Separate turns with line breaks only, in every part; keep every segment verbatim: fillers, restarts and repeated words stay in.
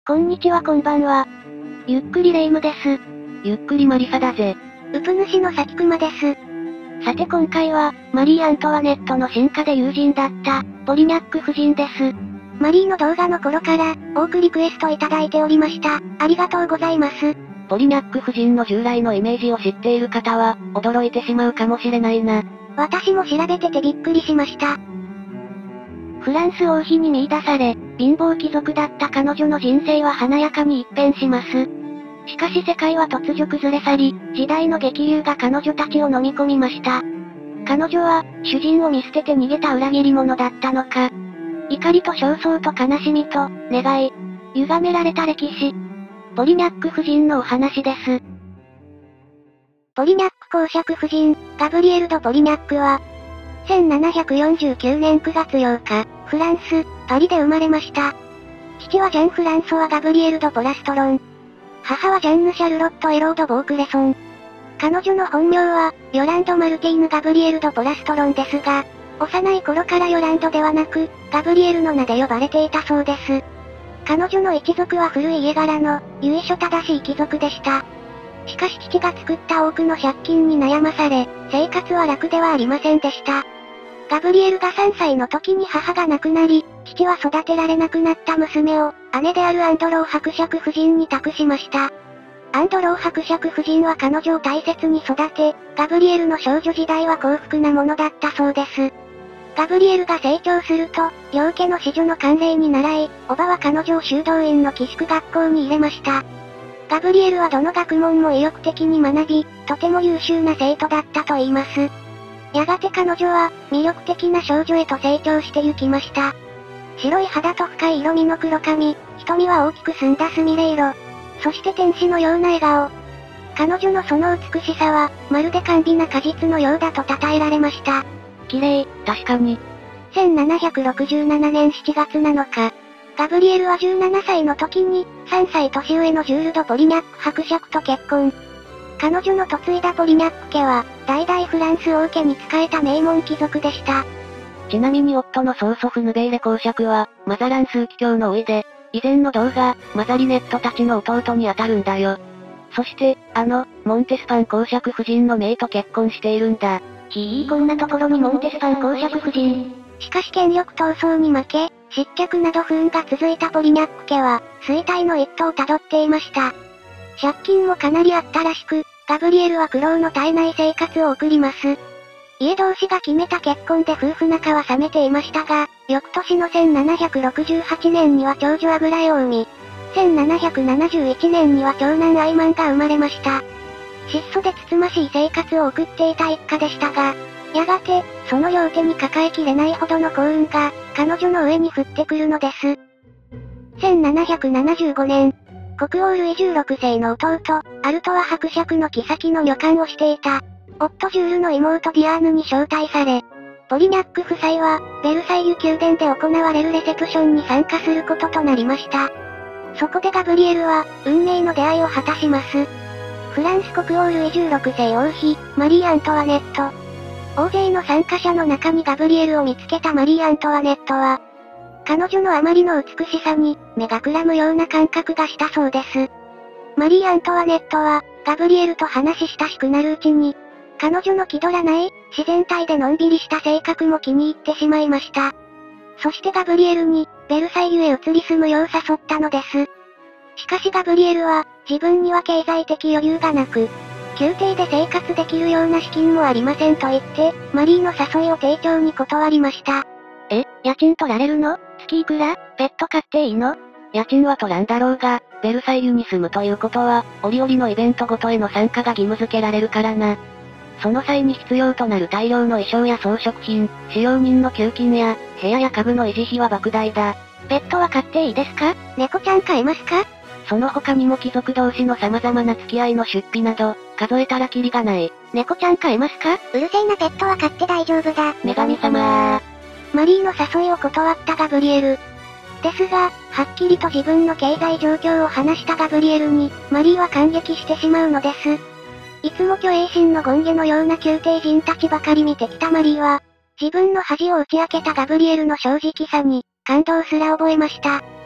こんにちはこんばんは。ゆっくりレ夢ムです。
ゆっくりマリサだぜ。
うぷ主のさきくまです。さて今回は、マリー・アントワネットの進化で友人だった、ポリニャック夫人です。マリーの動画の頃から、多くリクエストいただいておりました。ありがとうございます。
ポリニャック夫人の従来のイメージを知っている方は、驚いてしまうかもしれないな。
私も調べててびっくりしました。フランス王妃に見出され、貧乏貴族だった彼女の人生は華やかに一変します。しかし世界は突如崩れ去り、時代の激流が彼女たちを飲み込みました。彼女は、主人を見捨てて逃げた裏切り者だったのか。怒りと焦燥と悲しみと、願い、歪められた歴史。ポリニャック夫人のお話です。ポリニャック公爵夫人、ガブリエル・ド・ポリニャックは、せんななひゃくよんじゅうきゅうねんくがつようか、フランス、パリで生まれました。父はジャン・フランソワ・ガブリエル・ド・ポラストロン。母はジャンヌ・シャルロット・エロード・ボークレソン。彼女の本名は、ヨランド・マルティーヌ・ガブリエル・ド・ポラストロンですが、幼い頃からヨランドではなく、ガブリエルの名で呼ばれていたそうです。彼女の一族は古い家柄の、由緒正しい貴族でした。しかし父が作った多くの借金に悩まされ、生活は楽ではありませんでした。ガブリエルがさんさいの時に母が亡くなり、父は育てられなくなった娘を、姉であるアンドロー伯爵夫人に託しました。アンドロー伯爵夫人は彼女を大切に育て、ガブリエルの少女時代は幸福なものだったそうです。ガブリエルが成長すると、両家の子女の慣例に倣い、叔母は彼女を修道院の寄宿学校に入れました。ガブリエルはどの学問も意欲的に学び、とても優秀な生徒だったと言います。やがて彼女は、魅力的な少女へと成長してゆきました。白い肌と深い色味の黒髪、瞳は大きく澄んだスミレ色。そして天使のような笑顔。彼女のその美しさは、まるで甘美な果実のようだと称えられました。
綺麗、確かに。
せんななひゃくろくじゅうななねんしちがつなのか、ガブリエルはじゅうななさいの時に、さんさい年上のジュールド・ポリニャック伯爵と結婚。彼女の嫁いだポリニャック家は、代々フランス王家に仕えた名門貴族でした。
ちなみに夫の曽祖父ヌベーレ公爵は、マザラン枢機卿の甥で、以前の動画、マザリネットたちの弟に当たるんだよ。そして、あの、モンテスパン公爵夫人の姪と結婚しているんだ。
ひーこんなところにモンテスパン公爵夫人。しかし権力闘争に負け、失脚など不運が続いたポリニャック家は、衰退の一途をたどっていました。借金もかなりあったらしく、ガブリエルは苦労の絶えない生活を送ります。家同士が決めた結婚で夫婦仲は冷めていましたが、翌年のせんななひゃくろくじゅうはちねんには長女アグラエを産み、せんななひゃくななじゅういちねんには長男アイマンが生まれました。質素でつつましい生活を送っていた一家でしたが、やがて、その両手に抱えきれないほどの幸運が、彼女の上に降ってくるのです。せんななひゃくななじゅうごねん、国王ルイじゅうろくせいの弟、アルトワ伯爵の妃の女官をしていた、夫ジュールの妹ディアーヌに招待され、ポリニャック夫妻は、ベルサイユ宮殿で行われるレセプションに参加することとなりました。そこでガブリエルは、運命の出会いを果たします。フランス国王ルイじゅうろくせい王妃、マリー・アントワネット。大勢の参加者の中にガブリエルを見つけたマリー・アントワネットは、彼女のあまりの美しさに、目がくらむような感覚がしたそうです。マリー・アントワネットは、ガブリエルと話し親しくなるうちに、彼女の気取らない、自然体でのんびりした性格も気に入ってしまいました。そしてガブリエルに、ベルサイユへ移り住むよう誘ったのです。しかしガブリエルは、自分には経済的余裕がなく、宮廷で生活できるような資金もありませんと言って、マリーの誘いを丁重に断りました。
え、家賃取られるの？月いくら？ペット飼っていいの？家賃は取らんだろうが、ベルサイユに住むということは、折々のイベントごとへの参加が義務付けられるからな。その際に必要となる大量の衣装や装飾品、使用人の給金や、部屋や家具の維持費は莫大だ。
ペットは飼っていいですか？猫ちゃん飼えますか？
その他にも貴族同士の様々な付き合いの出費など、数えたらキリがない。
猫ちゃん飼えますか？うるせえなペットは飼って大丈夫だ。
女神様ー。
マリーの誘いを断ったガブリエル。ですが、はっきりと自分の経済状況を話したガブリエルに、マリーは感激してしまうのです。いつも虚栄心の権下のような宮廷人たちばかり見てきたマリーは、自分の恥を打ち明けたガブリエルの正直さに、感動すら覚えました。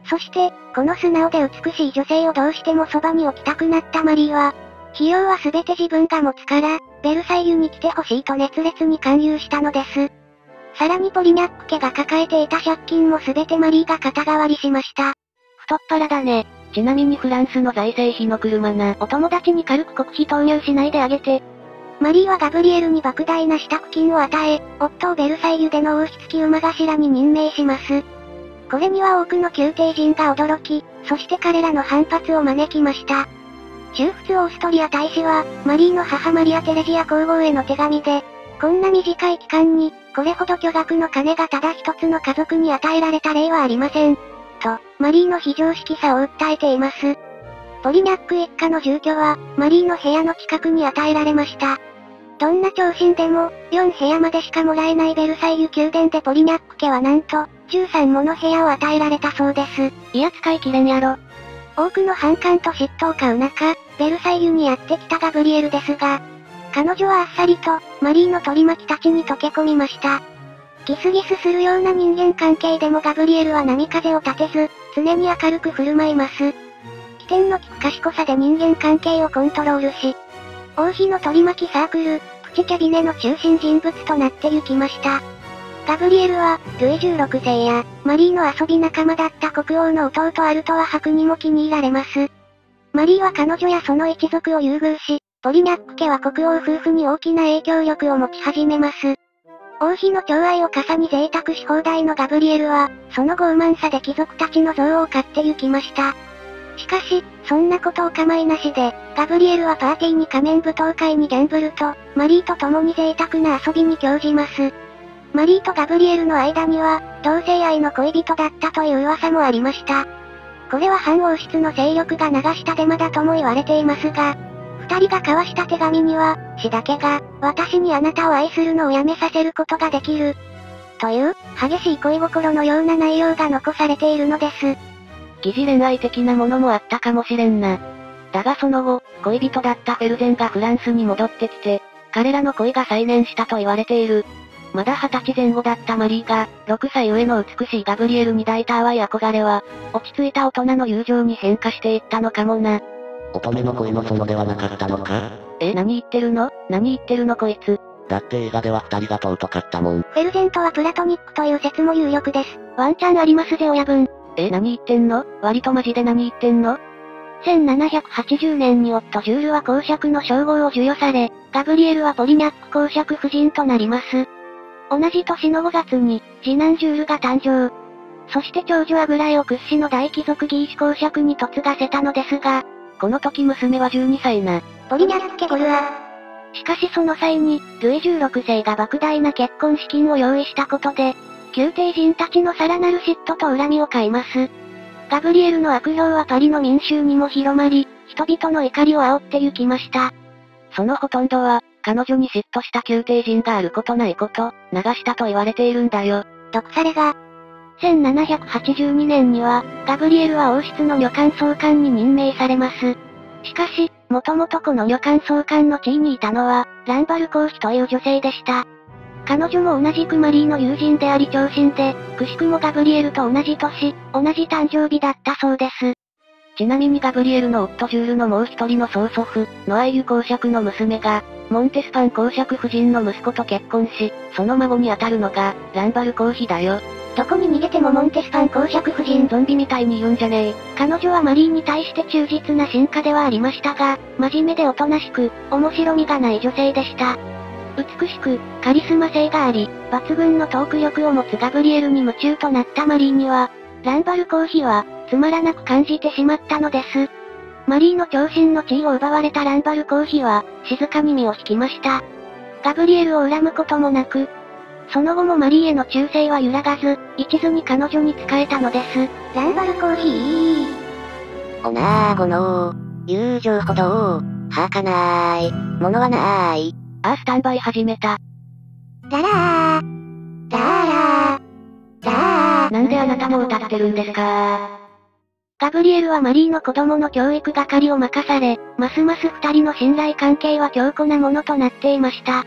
そして、この素直で美しい女性をどうしてもそばに置きたくなったマリーは、費用は全て自分が持つから、ベルサイユに来てほしいと熱烈に勧誘したのです。さらにポリニャック家が抱えていた借金も全てマリーが肩代わりしました。
太っ腹だね。ちなみにフランスの財政費の車な。
お友達に軽く国費投入しないであげて。マリーはガブリエルに莫大な支度金を与え、夫をベルサイユでの王室騎馬頭に任命します。これには多くの宮廷人が驚き、そして彼らの反発を招きました。中仏オーストリア大使は、マリーの母マリア・テレジア皇后への手紙で、こんな短い期間に、これほど巨額の金がただ一つの家族に与えられた例はありません。と、マリーの非常識さを訴えています。ポリニャック一家の住居は、マリーの部屋の近くに与えられました。どんな長身でも、よん部屋までしかもらえないベルサイユ宮殿でポリニャック家はなんと、じゅうさんもの部屋を与えられたそうです。
いや使い切れんやろ。
多くの反感と嫉妬を買う中、ベルサイユにやってきたガブリエルですが、彼女はあっさりと、マリーの取り巻きたちに溶け込みました。ギスギスするような人間関係でもガブリエルは波風を立てず、常に明るく振る舞います。起点の利く賢さで人間関係をコントロールし、王妃の取り巻きサークル、プチキャビネの中心人物となって行きました。ガブリエルは、ルイじゅうろくせいや、マリーの遊び仲間だった国王の弟アルトワ伯にも気に入られます。マリーは彼女やその一族を優遇し、ポリニャック家は国王夫婦に大きな影響力を持ち始めます。王妃の寵愛を傘に贅沢し放題のガブリエルは、その傲慢さで貴族たちの憎悪を買って行きました。しかし、そんなことお構いなしで、ガブリエルはパーティーに仮面舞踏会にギャンブルと、マリーと共に贅沢な遊びに興じます。マリーとガブリエルの間には、同性愛の恋人だったという噂もありました。これは反王室の勢力が流したデマだとも言われていますが、二人が交わした手紙には、死だけが、私にあなたを愛するのをやめさせることができる。という、激しい恋心のような内容が残されているのです。
疑似恋愛的なものもあったかもしれんな。だがその後、恋人だったフェルゼンがフランスに戻ってきて、彼らの恋が再燃したと言われている。まだ二十歳前後だったマリーが、ろくさい上の美しいガブリエルに抱いた淡い憧れは、落ち着いた大人の友情に変化していったのかもな。
乙女の恋の園ではなかったのか？
え、何言ってるの？何言ってるのこいつ。
だって映画では二人が尊かったもん。
フェルゼンとはプラトニックという説も有力です。
ワンチャンありますぜ親分。え、何言ってんの？割とマジで何言ってんの？せんななひゃくはちじゅうねんに夫ジュールは公爵の称号を授与され、ガブリエルはポリニャック公爵夫人となります。同じ年のごがつに、次男ジュールが誕生。そして長女アグラエを屈指の大貴族ギーシ公爵に嫁がせたのですが、この時娘はじゅうにさいな。
ポリニャック家ゴルア。
しかしその際に、ルイじゅうろくせいが莫大な結婚資金を用意したことで、宮廷人たちのさらなる嫉妬と恨みを買います。ガブリエルの悪評はパリの民衆にも広まり、人々の怒りを煽って行きました。そのほとんどは、彼女に嫉妬した宮廷人があることないこと、流したと言われているんだよ。
毒されが。
せんななひゃくはちじゅうにねんには、ガブリエルは王室の女官総監に任命されます。しかし、もともとこの女官総監の地位にいたのは、ランバル公妃という女性でした。彼女も同じくマリーの友人であり長身で、くしくもガブリエルと同じ年、同じ誕生日だったそうです。ちなみにガブリエルの夫ジュールのもう一人の曽祖父、ノアイユ公爵の娘が、モンテスパン公爵夫人の息子と結婚し、その孫にあたるのが、ランバル公妃だよ。
どこに逃げてもモンテスパン公爵夫人。
ゾンビみたいに言うんじゃねえ。
彼女はマリーに対して忠実な進化ではありましたが、真面目でおとなしく、面白みがない女性でした。美しく、カリスマ性があり、抜群のトーク力を持つガブリエルに夢中となったマリーには、ランバル公妃は、つまらなく感じてしまったのです。マリーの長身の地位を奪われたランバル公妃は、静かに身を引きました。ガブリエルを恨むこともなく、その後もマリーへの忠誠は揺らがず、一途に彼女に仕えたのです。
ランバル公妃
おなーごのー、友情ほどー、はかなーい、ものはなーい。
あースタンバイ始めた。
ララー、ラーラー、ラー。
なんであなたも歌ってるんですか？
ガブリエルはマリーの子供の教育係を任され、ますます二人の信頼関係は強固なものとなっていました。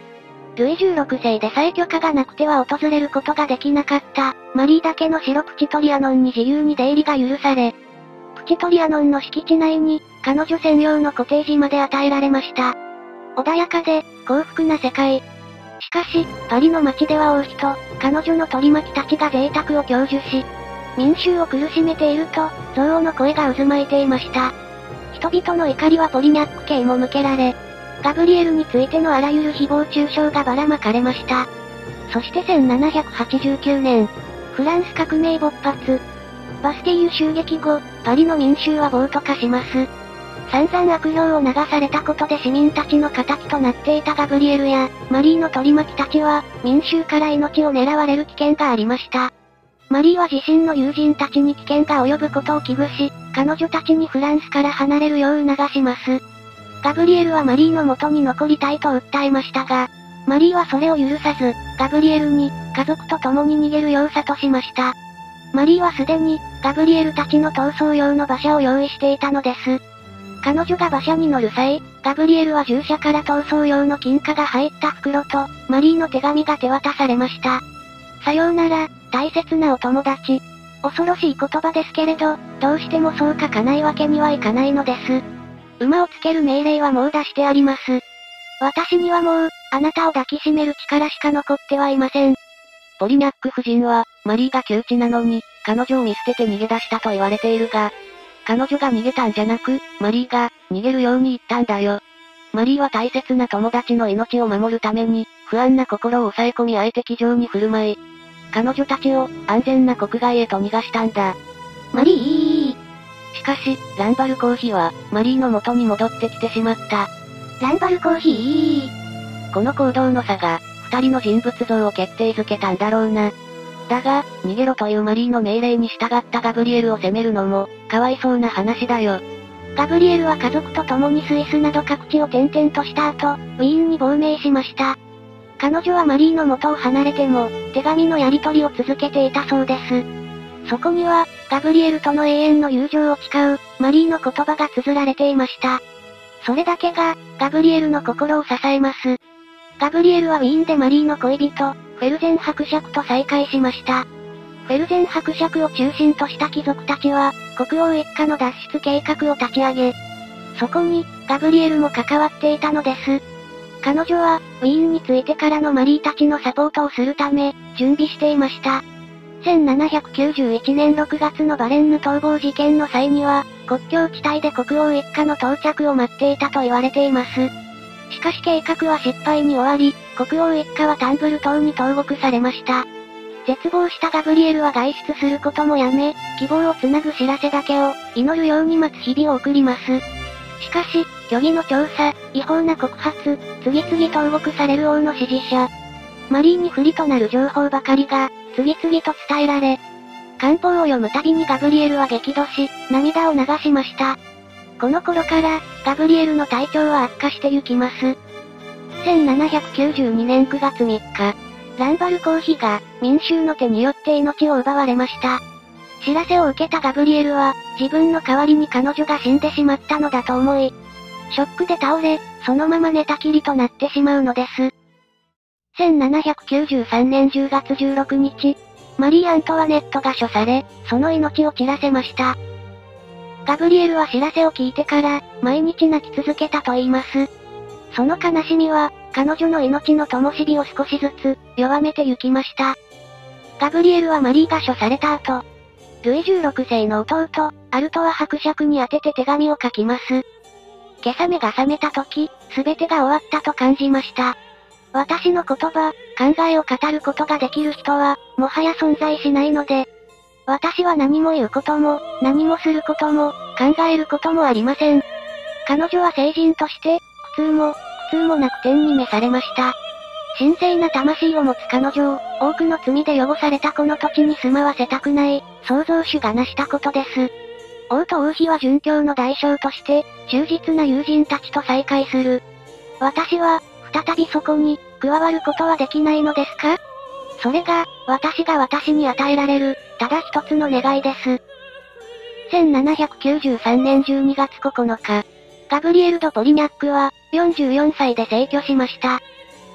ルイじゅうろくせいでさえ許可がなくては訪れることができなかった、マリーだけの城プチトリアノンに自由に出入りが許され、プチトリアノンの敷地内に、彼女専用のコテージまで与えられました。穏やかで、幸福な世界。しかし、パリの街では王妃と、彼女の取り巻きたちが贅沢を享受し、民衆を苦しめていると、憎悪の声が渦巻いていました。人々の怒りはポリニャック家へも向けられ、ガブリエルについてのあらゆる誹謗中傷がばらまかれました。そしてせんななひゃくはちじゅうきゅうねん、フランス革命勃発。バスティーユ襲撃後、パリの民衆は暴徒化します。散々悪評を流されたことで市民たちの仇となっていたガブリエルや、マリーの取り巻きたちは、民衆から命を狙われる危険がありました。マリーは自身の友人たちに危険が及ぶことを危惧し、彼女たちにフランスから離れるよう促します。ガブリエルはマリーの元に残りたいと訴えましたが、マリーはそれを許さず、ガブリエルに、家族と共に逃げるよう諭しました。マリーはすでに、ガブリエルたちの逃走用の馬車を用意していたのです。彼女が馬車に乗る際、ガブリエルは従者から逃走用の金貨が入った袋と、マリーの手紙が手渡されました。さようなら、大切なお友達。恐ろしい言葉ですけれど、どうしてもそう書かないわけにはいかないのです。馬をつける命令はもう出してあります。私にはもう、あなたを抱きしめる力しか残ってはいません。
ポリニャック夫人は、マリーが窮地なのに、彼女を見捨てて逃げ出したと言われているが、彼女が逃げたんじゃなく、マリーが、逃げるように言ったんだよ。マリーは大切な友達の命を守るために、不安な心を抑え込みあえて気丈に振る舞い、彼女たちを、安全な国外へと逃がしたんだ。
マリー
しかし、ランバル公妃は、マリーの元に戻ってきてしまった。
ランバル公妃
この行動の差が、二人の人物像を決定づけたんだろうな。だが、逃げろというマリーの命令に従ったガブリエルを責めるのも、かわいそうな話だよ。
ガブリエルは家族と共にスイスなど各地を転々とした後、ウィーンに亡命しました。彼女はマリーの元を離れても、手紙のやり取りを続けていたそうです。そこには、ガブリエルとの永遠の友情を誓う、マリーの言葉が綴られていました。それだけが、ガブリエルの心を支えます。ガブリエルはウィーンでマリーの恋人、フェルゼン伯爵と再会しました。フェルゼン伯爵を中心とした貴族たちは、国王一家の脱出計画を立ち上げ、そこに、ガブリエルも関わっていたのです。彼女は、ウィーンに着いてからのマリーたちのサポートをするため、準備していました。せんななひゃくきゅうじゅういちねんろくがつのバレンヌ逃亡事件の際には、国境地帯で国王一家の到着を待っていたと言われています。しかし計画は失敗に終わり、国王一家はタンブル島に投獄されました。絶望したガブリエルは外出することもやめ、希望をつなぐ知らせだけを、祈るように待つ日々を送ります。しかし、虚偽の調査、違法な告発、次々投獄される王の支持者。マリーに不利となる情報ばかりが、次々と伝えられ、官報を読むたびにガブリエルは激怒し、涙を流しました。この頃から、ガブリエルの体調は悪化してゆきます。せんななひゃくきゅうじゅうにねんくがつみっか、ランバル公妃が、民衆の手によって命を奪われました。知らせを受けたガブリエルは、自分の代わりに彼女が死んでしまったのだと思い、ショックで倒れ、そのまま寝たきりとなってしまうのです。せんななひゃくきゅうじゅうさんねんじゅうがつじゅうろくにち、マリー・アントワネットが処され、その命を散らせました。ガブリエルは知らせを聞いてから、毎日泣き続けたと言います。その悲しみは、彼女の命の灯火を少しずつ、弱めてゆきました。ガブリエルはマリーが処された後、ルイじゅうろくせいの弟、アルトワ伯爵に宛てて手紙を書きます。今朝目が覚めた時、すべてが終わったと感じました。私の言葉、考えを語ることができる人は、もはや存在しないので、私は何も言うことも、何もすることも、考えることもありません。彼女は成人として、苦痛も、苦痛もなく天に召されました。神聖な魂を持つ彼女を、多くの罪で汚されたこの土地に住まわせたくない、創造主が成したことです。王と王妃は殉教の代償として、忠実な友人たちと再会する。私は、再びそこに、加わることはできないのですか？それが、私が私に与えられる、ただ一つの願いです。せんななひゃくきゅうじゅうさんねんじゅうにがつここのか、ガブリエル・ド・ポリニャックは、よんじゅうよんさいで逝去しました。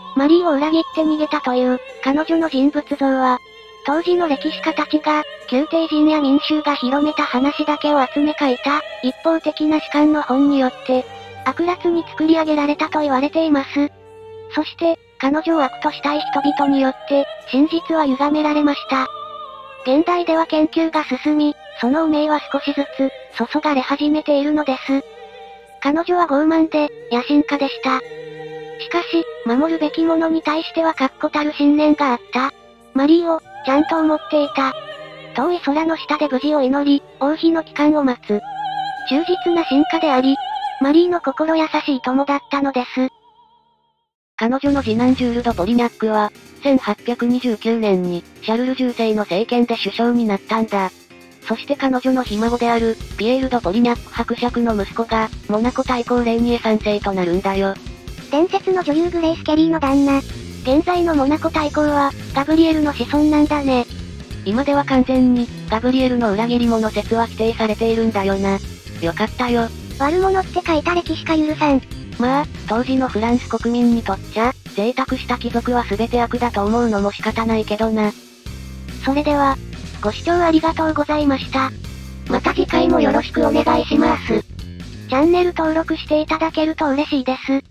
マリーを裏切って逃げたという、彼女の人物像は、当時の歴史家たちが、宮廷人や民衆が広めた話だけを集め書いた、一方的な主観の本によって、悪辣に作り上げられたと言われています。そして、彼女を悪としたい人々によって、真実は歪められました。現代では研究が進み、その汚名は少しずつ、注がれ始めているのです。彼女は傲慢で、野心家でした。しかし、守るべきものに対しては確固たる信念があった。マリーを、ちゃんと思っていた。遠い空の下で無事を祈り、王妃の帰還を待つ。忠実な臣下であり、マリーの心優しい友だったのです。
彼女の次男ジュール・ド・ポリニャックは、せんはっぴゃくにじゅうきゅうねんに、シャルルじゅうせいの政権で首相になったんだ。そして彼女のひ孫である、ピエール・ド・ポリニャック伯爵の息子が、モナコ大公レイニエさんせいとなるんだよ。
伝説の女優グレイス・ケリーの旦那。現在のモナコ大公は、ガブリエルの子孫なんだね。
今では完全に、ガブリエルの裏切り者説は否定されているんだよな。よかったよ。
悪者って書いた歴史家許さん。
まあ、当時のフランス国民にとっちゃ、贅沢した貴族は全て悪だと思うのも仕方ないけどな。
それでは、ご視聴ありがとうございました。
また次回もよろしくお願いします。
チャンネル登録していただけると嬉しいです。